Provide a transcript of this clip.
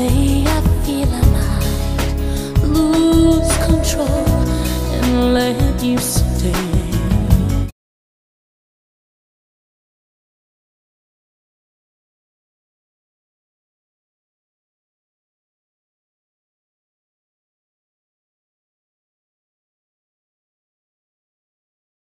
way I feel I might lose control and let you stay.